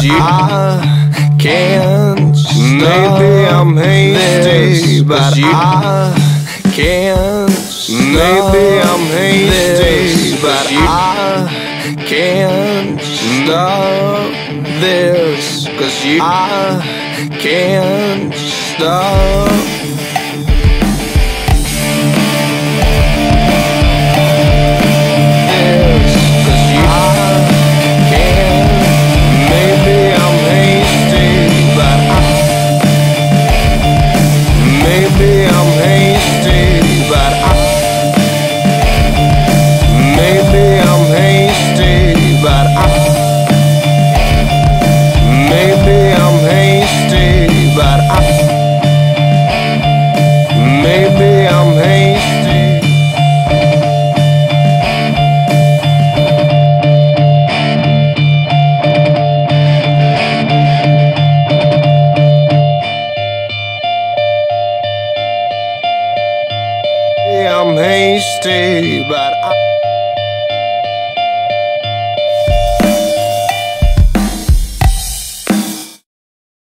I can't stop. Maybe I'm hasty, but I can't stop. Maybe I'm hasty, but I can't stop this. I can't stop. I'm hasty, but